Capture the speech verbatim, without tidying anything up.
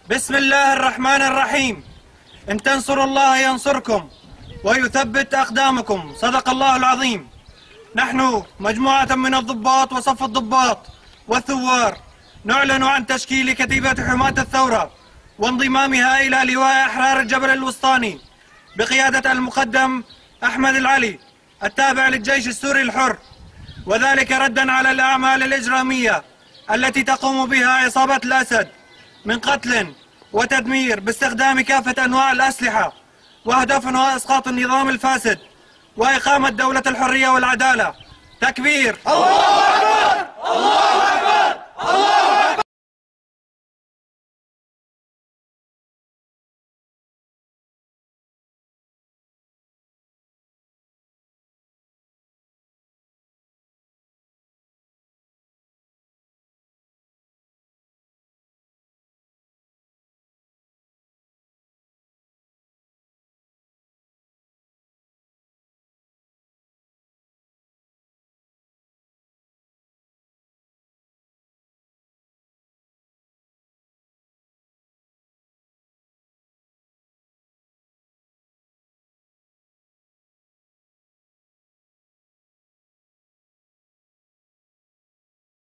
بسم الله الرحمن الرحيم. إن تنصروا الله ينصركم ويثبت أقدامكم. صدق الله العظيم. نحن مجموعة من الضباط وصف الضباط والثوار نعلن عن تشكيل كتيبة حماة الثورة وانضمامها إلى لواء أحرار الجبل الوسطاني بقيادة المقدم أحمد العلي التابع للجيش السوري الحر، وذلك ردا على الأعمال الإجرامية التي تقوم بها عصابة الأسد من قتل وتدمير باستخدام كافة أنواع الأسلحة، وهدفها إسقاط النظام الفاسد وإقامة دولة الحرية والعدالة. تكبير! الله أكبر! الله أكبر! الله